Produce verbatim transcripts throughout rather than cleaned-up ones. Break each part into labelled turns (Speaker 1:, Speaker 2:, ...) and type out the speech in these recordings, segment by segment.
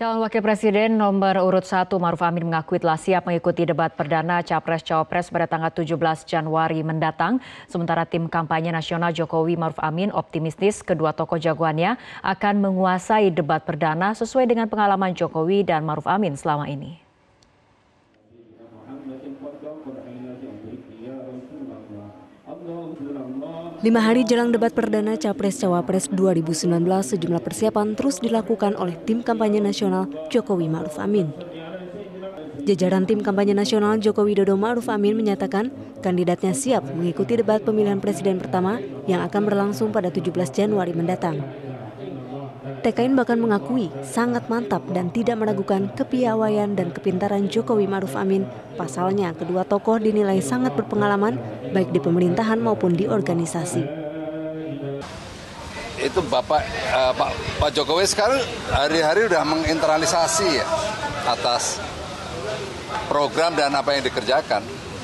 Speaker 1: Calon Wakil Presiden nomor urut satu Ma'ruf Amin mengaku telah siap mengikuti debat perdana Capres-Cawapres pada tanggal tujuh belas Januari mendatang. Sementara tim kampanye nasional Jokowi Ma'ruf Amin optimistis kedua tokoh jagoannya akan menguasai debat perdana sesuai dengan pengalaman Jokowi dan Ma'ruf Amin selama ini.
Speaker 2: Lima hari jelang debat perdana Capres-Cawapres dua ribu sembilan belas, sejumlah persiapan terus dilakukan oleh tim kampanye nasional Jokowi Ma'ruf Amin. Jajaran tim kampanye nasional Joko Widodo Ma'ruf Amin menyatakan kandidatnya siap mengikuti debat pemilihan presiden pertama yang akan berlangsung pada tujuh belas Januari mendatang. T K I N bahkan mengakui sangat mantap dan tidak meragukan kepiawaian dan kepintaran Jokowi Ma'ruf Amin. Pasalnya, kedua tokoh dinilai sangat berpengalaman baik di pemerintahan maupun di organisasi.
Speaker 3: Itu Bapak uh, Pak, Pak Jokowi sekarang hari-hari udah menginternalisasi ya atas program dan apa yang dikerjakan.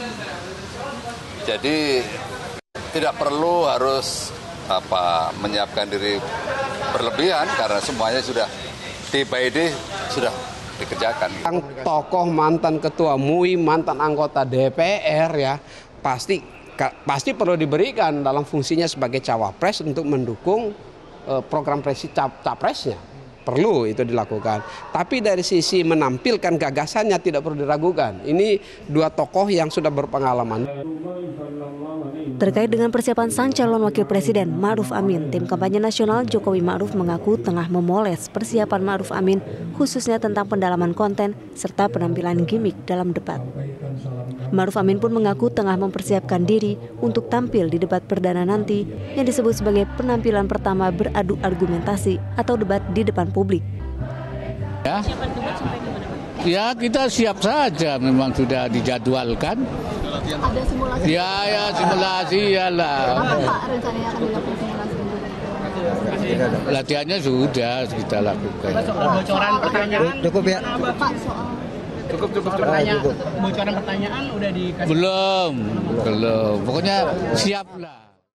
Speaker 3: Jadi tidak perlu harus apa menyiapkan diri berlebihan karena semuanya sudah day by day sudah dikerjakan.
Speaker 4: Yang tokoh mantan ketua M U I, mantan anggota D P R ya pasti pasti perlu diberikan dalam fungsinya sebagai cawapres untuk mendukung eh, program presiden cap, capresnya. Perlu itu dilakukan. Tapi dari sisi menampilkan gagasannya tidak perlu diragukan. Ini dua tokoh yang sudah berpengalaman.
Speaker 2: Terkait dengan persiapan sang calon wakil presiden Ma'ruf Amin, tim kampanye nasional Jokowi Ma'ruf mengaku tengah memoles persiapan Ma'ruf Amin khususnya tentang pendalaman konten serta penampilan gimmick dalam debat. Ma'ruf Amin pun mengaku tengah mempersiapkan diri untuk tampil di debat perdana nanti yang disebut sebagai penampilan pertama beradu argumentasi atau debat di depan publik.
Speaker 5: Ya, ya kita siap saja, memang sudah dijadwalkan.
Speaker 6: Ada simulasi?
Speaker 5: Ya, ya simulasi ya lah.
Speaker 6: Apa Pak rencananya akan dilakukan simulasi?
Speaker 5: Latihannya sudah kita lakukan.
Speaker 7: Soal bocoran pertanyaan
Speaker 8: cukup ya?
Speaker 6: Pak soal
Speaker 7: cukup cukup pertanyaan, bocoran pertanyaan udah dikasih?
Speaker 5: Belum, belum. Pokoknya siap lah.